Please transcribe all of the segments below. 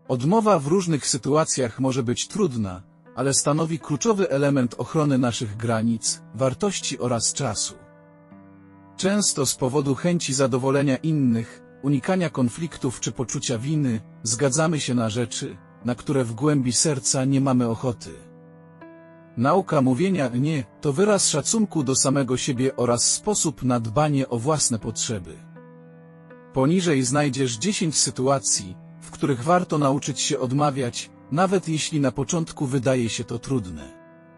Odmowa w różnych sytuacjach może być trudna, ale stanowi kluczowy element ochrony naszych granic, wartości oraz czasu. Często z powodu chęci zadowolenia innych, unikania konfliktów czy poczucia winy, zgadzamy się na rzeczy, na które w głębi serca nie mamy ochoty. Nauka mówienia nie to wyraz szacunku do samego siebie oraz sposób na dbanie o własne potrzeby. Poniżej znajdziesz 10 sytuacji, w których warto nauczyć się odmawiać, nawet jeśli na początku wydaje się to trudne.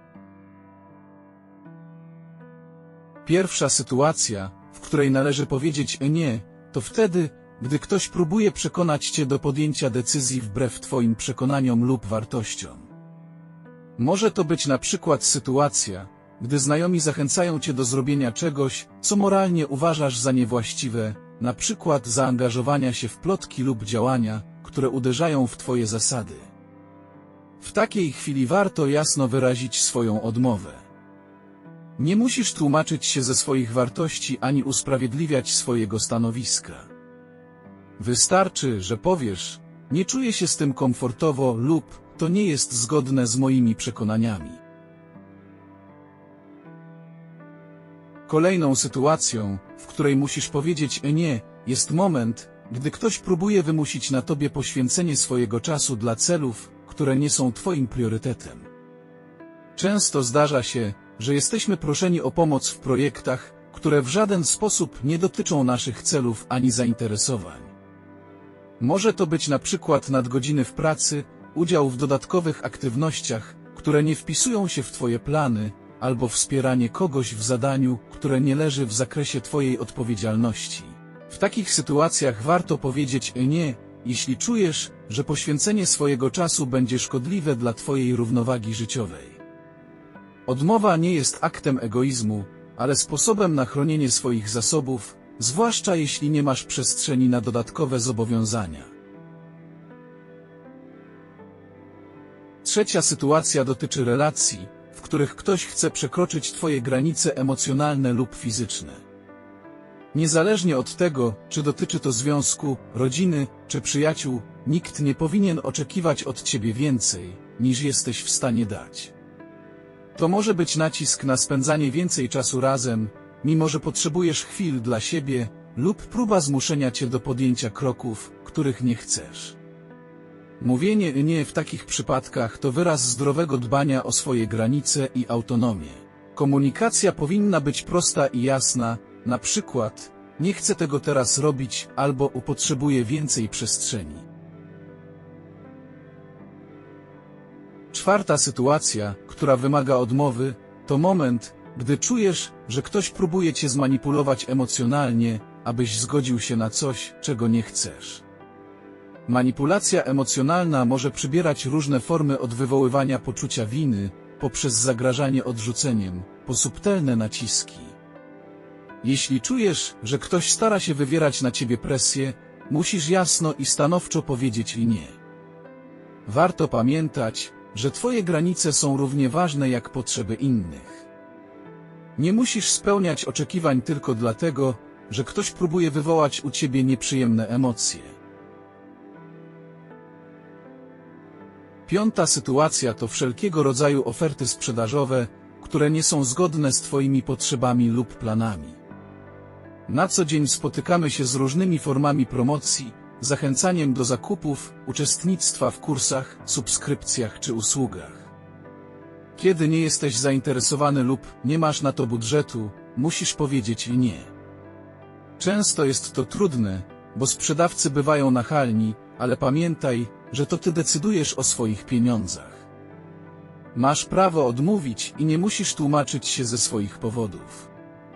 Pierwsza sytuacja, w której należy powiedzieć nie, to wtedy, gdy ktoś próbuje przekonać cię do podjęcia decyzji wbrew twoim przekonaniom lub wartościom. Może to być na przykład sytuacja, gdy znajomi zachęcają cię do zrobienia czegoś, co moralnie uważasz za niewłaściwe, na przykład zaangażowania się w plotki lub działania, które uderzają w twoje zasady. W takiej chwili warto jasno wyrazić swoją odmowę. Nie musisz tłumaczyć się ze swoich wartości ani usprawiedliwiać swojego stanowiska. Wystarczy, że powiesz: nie czuję się z tym komfortowo lub to nie jest zgodne z moimi przekonaniami. Kolejną sytuacją, w której musisz powiedzieć nie, jest moment, gdy ktoś próbuje wymusić na tobie poświęcenie swojego czasu dla celów, które nie są twoim priorytetem. Często zdarza się, że jesteśmy proszeni o pomoc w projektach, które w żaden sposób nie dotyczą naszych celów ani zainteresowań. Może to być na przykład nadgodziny w pracy, udział w dodatkowych aktywnościach, które nie wpisują się w twoje plany, albo wspieranie kogoś w zadaniu, które nie leży w zakresie twojej odpowiedzialności. W takich sytuacjach warto powiedzieć nie, jeśli czujesz, że poświęcenie swojego czasu będzie szkodliwe dla twojej równowagi życiowej. Odmowa nie jest aktem egoizmu, ale sposobem na chronienie swoich zasobów, zwłaszcza jeśli nie masz przestrzeni na dodatkowe zobowiązania. Trzecia sytuacja dotyczy relacji, w których ktoś chce przekroczyć twoje granice emocjonalne lub fizyczne. Niezależnie od tego, czy dotyczy to związku, rodziny, czy przyjaciół, nikt nie powinien oczekiwać od ciebie więcej, niż jesteś w stanie dać. To może być nacisk na spędzanie więcej czasu razem, mimo że potrzebujesz chwil dla siebie, lub próba zmuszenia cię do podjęcia kroków, których nie chcesz. Mówienie nie w takich przypadkach to wyraz zdrowego dbania o swoje granice i autonomię. Komunikacja powinna być prosta i jasna, na przykład: nie chcę tego teraz robić, albo potrzebuję więcej przestrzeni. Czwarta sytuacja, która wymaga odmowy, to moment, gdy czujesz, że ktoś próbuje cię zmanipulować emocjonalnie, abyś zgodził się na coś, czego nie chcesz. Manipulacja emocjonalna może przybierać różne formy, od wywoływania poczucia winy, poprzez zagrażanie odrzuceniem, po subtelne naciski. Jeśli czujesz, że ktoś stara się wywierać na ciebie presję, musisz jasno i stanowczo powiedzieć nie. Warto pamiętać, że twoje granice są równie ważne jak potrzeby innych. Nie musisz spełniać oczekiwań tylko dlatego, że ktoś próbuje wywołać u ciebie nieprzyjemne emocje. Piąta sytuacja to wszelkiego rodzaju oferty sprzedażowe, które nie są zgodne z twoimi potrzebami lub planami. Na co dzień spotykamy się z różnymi formami promocji, zachęcaniem do zakupów, uczestnictwa w kursach, subskrypcjach czy usługach. Kiedy nie jesteś zainteresowany lub nie masz na to budżetu, musisz powiedzieć nie. Często jest to trudne, bo sprzedawcy bywają nachalni, ale pamiętaj, że to ty decydujesz o swoich pieniądzach. Masz prawo odmówić i nie musisz tłumaczyć się ze swoich powodów.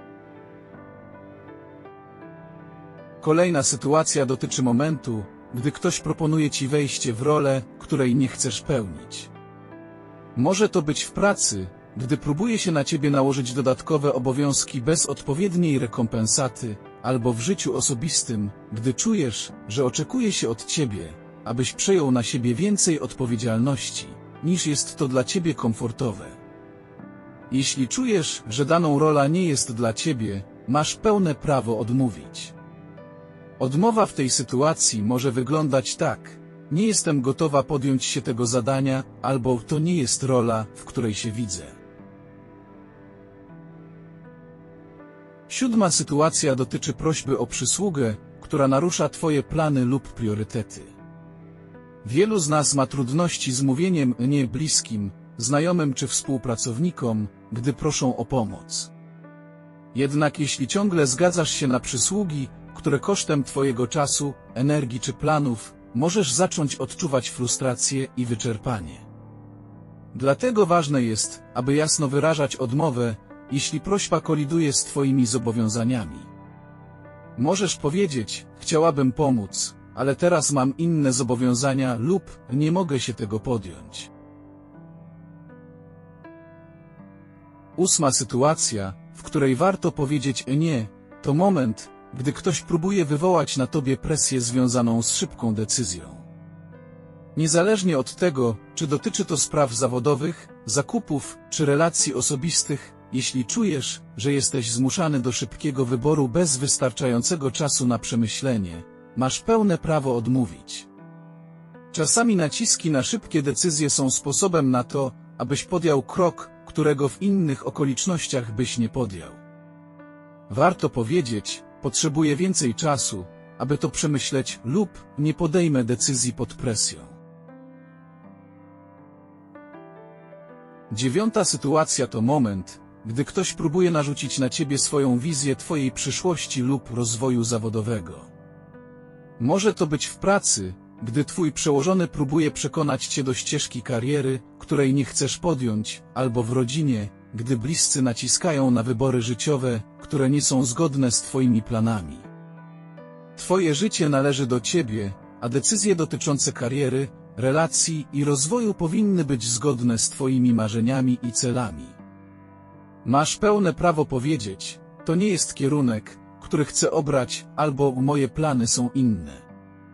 Kolejna sytuacja dotyczy momentu, gdy ktoś proponuje ci wejście w rolę, której nie chcesz pełnić. Może to być w pracy, gdy próbuje się na ciebie nałożyć dodatkowe obowiązki bez odpowiedniej rekompensaty, albo w życiu osobistym, gdy czujesz, że oczekuje się od ciebie, abyś przejął na siebie więcej odpowiedzialności, niż jest to dla ciebie komfortowe. Jeśli czujesz, że daną rola nie jest dla ciebie, masz pełne prawo odmówić. Odmowa w tej sytuacji może wyglądać tak: nie jestem gotowa podjąć się tego zadania, albo to nie jest rola, w której się widzę. 7. sytuacja dotyczy prośby o przysługę, która narusza Twoje plany lub priorytety. Wielu z nas ma trudności z mówieniem nie bliskim, znajomym czy współpracownikom, gdy proszą o pomoc. Jednak jeśli ciągle zgadzasz się na przysługi, które kosztem Twojego czasu, energii czy planów, możesz zacząć odczuwać frustrację i wyczerpanie. Dlatego ważne jest, aby jasno wyrażać odmowę, jeśli prośba koliduje z Twoimi zobowiązaniami. Możesz powiedzieć: chciałabym pomóc, ale teraz mam inne zobowiązania lub nie mogę się tego podjąć. 8. sytuacja, w której warto powiedzieć nie, to moment, gdy ktoś próbuje wywołać na Tobie presję związaną z szybką decyzją. Niezależnie od tego, czy dotyczy to spraw zawodowych, zakupów, czy relacji osobistych, jeśli czujesz, że jesteś zmuszany do szybkiego wyboru bez wystarczającego czasu na przemyślenie, masz pełne prawo odmówić. Czasami naciski na szybkie decyzje są sposobem na to, abyś podjął krok, którego w innych okolicznościach byś nie podjął. Warto powiedzieć: potrzebuję więcej czasu, aby to przemyśleć, lub nie podejmę decyzji pod presją. 9. sytuacja to moment, gdy ktoś próbuje narzucić na Ciebie swoją wizję Twojej przyszłości lub rozwoju zawodowego. Może to być w pracy, gdy Twój przełożony próbuje przekonać Cię do ścieżki kariery, której nie chcesz podjąć, albo w rodzinie, gdy bliscy naciskają na wybory życiowe, które nie są zgodne z Twoimi planami. Twoje życie należy do Ciebie, a decyzje dotyczące kariery, relacji i rozwoju powinny być zgodne z Twoimi marzeniami i celami. Masz pełne prawo powiedzieć: to nie jest kierunek, który chcę obrać, albo moje plany są inne.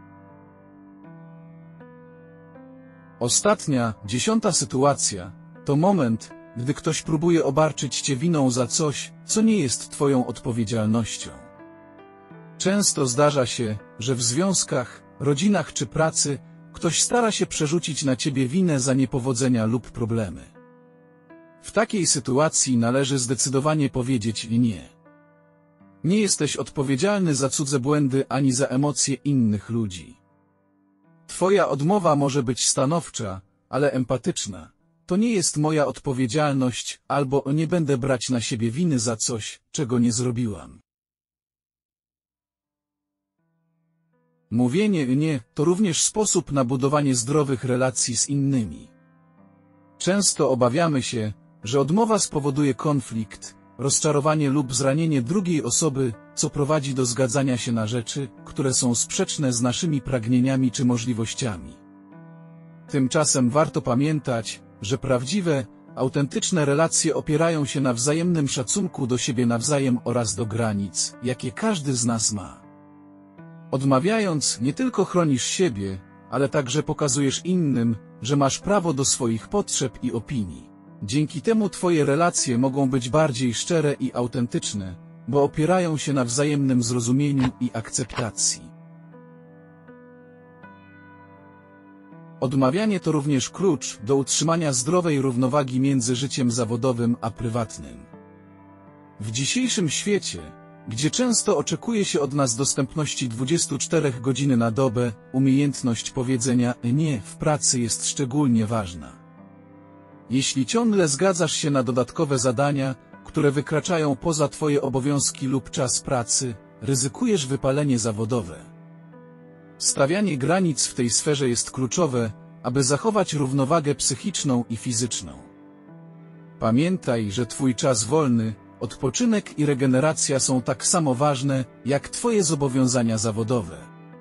Ostatnia, 10. sytuacja, to moment, gdy ktoś próbuje obarczyć Cię winą za coś, co nie jest Twoją odpowiedzialnością. Często zdarza się, że w związkach, rodzinach czy pracy ktoś stara się przerzucić na Ciebie winę za niepowodzenia lub problemy. W takiej sytuacji należy zdecydowanie powiedzieć nie. Nie jesteś odpowiedzialny za cudze błędy ani za emocje innych ludzi. Twoja odmowa może być stanowcza, ale empatyczna. To nie jest moja odpowiedzialność, albo nie będę brać na siebie winy za coś, czego nie zrobiłam. Mówienie nie to również sposób na budowanie zdrowych relacji z innymi. Często obawiamy się, że odmowa spowoduje konflikt, rozczarowanie lub zranienie drugiej osoby, co prowadzi do zgadzania się na rzeczy, które są sprzeczne z naszymi pragnieniami czy możliwościami. Tymczasem warto pamiętać, że prawdziwe, autentyczne relacje opierają się na wzajemnym szacunku do siebie nawzajem oraz do granic, jakie każdy z nas ma. Odmawiając, nie tylko chronisz siebie, ale także pokazujesz innym, że masz prawo do swoich potrzeb i opinii. Dzięki temu Twoje relacje mogą być bardziej szczere i autentyczne, bo opierają się na wzajemnym zrozumieniu i akceptacji. Odmawianie to również klucz do utrzymania zdrowej równowagi między życiem zawodowym a prywatnym. W dzisiejszym świecie, gdzie często oczekuje się od nas dostępności 24 godziny na dobę, umiejętność powiedzenia nie w pracy jest szczególnie ważna. Jeśli ciągle zgadzasz się na dodatkowe zadania, które wykraczają poza Twoje obowiązki lub czas pracy, ryzykujesz wypalenie zawodowe. Stawianie granic w tej sferze jest kluczowe, aby zachować równowagę psychiczną i fizyczną. Pamiętaj, że Twój czas wolny, odpoczynek i regeneracja są tak samo ważne, jak Twoje zobowiązania zawodowe.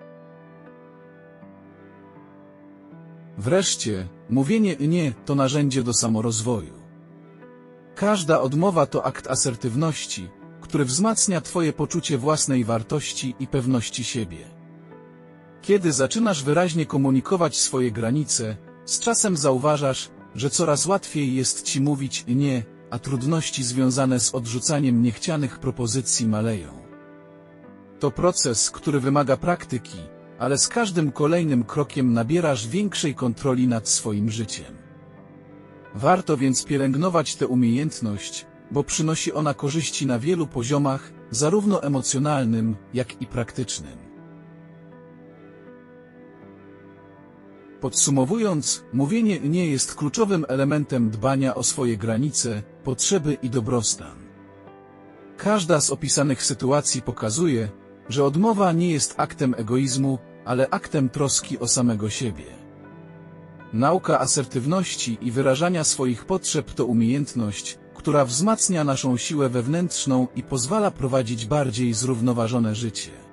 Wreszcie, mówienie nie to narzędzie do samorozwoju. Każda odmowa to akt asertywności, który wzmacnia Twoje poczucie własnej wartości i pewności siebie. Kiedy zaczynasz wyraźnie komunikować swoje granice, z czasem zauważasz, że coraz łatwiej jest Ci mówić nie, a trudności związane z odrzucaniem niechcianych propozycji maleją. To proces, który wymaga praktyki, ale z każdym kolejnym krokiem nabierasz większej kontroli nad swoim życiem. Warto więc pielęgnować tę umiejętność, bo przynosi ona korzyści na wielu poziomach, zarówno emocjonalnym, jak i praktycznym. Podsumowując, mówienie nie jest kluczowym elementem dbania o swoje granice, potrzeby i dobrostan. Każda z opisanych sytuacji pokazuje, że odmowa nie jest aktem egoizmu, ale aktem troski o samego siebie. Nauka asertywności i wyrażania swoich potrzeb to umiejętność, która wzmacnia naszą siłę wewnętrzną i pozwala prowadzić bardziej zrównoważone życie.